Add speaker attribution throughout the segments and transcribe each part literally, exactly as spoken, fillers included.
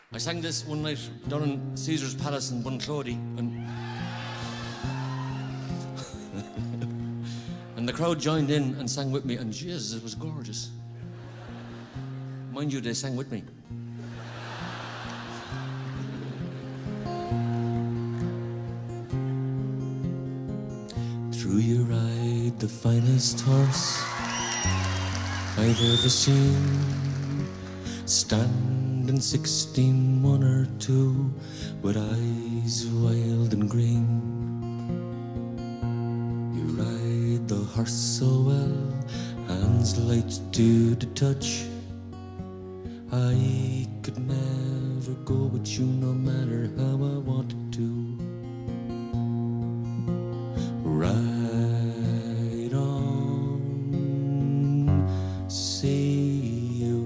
Speaker 1: I sang this one night down in Caesar's Palace in Bunclody, and and the crowd joined in and sang with me, and Jesus, it was gorgeous. Mind you, they sang with me. Through you ride the finest horse I've ever seen, standing sixteen, one or two, with eyes wild and green. You ride the horse so well, hands light to the touch. I could never go with you no matter how I wanted to. Ride on, see you.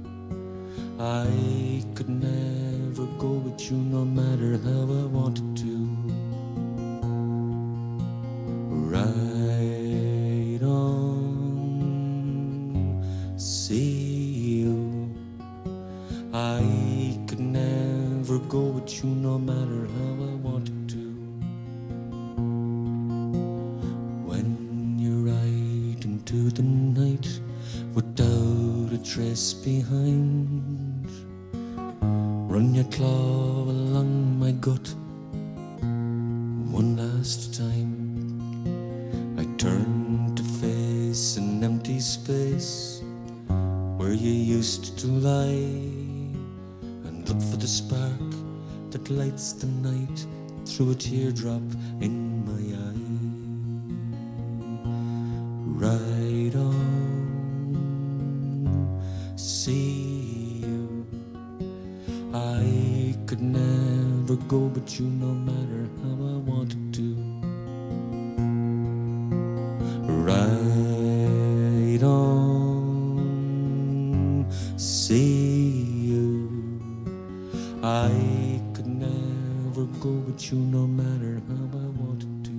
Speaker 1: I could never go with you no matter how I wanted to. Ride on, see you. I could never go with you no matter how I wanted to. When you ride into the night without a trace behind, run your claw along my gut one last time. I turn to face an empty space where you used to lie, and look for the spark that lights the night through a teardrop in my eye. Ride on, see you. I could never go but you no matter how I wanted to. Ride on, see you. I could never go with you no matter how I wanted to.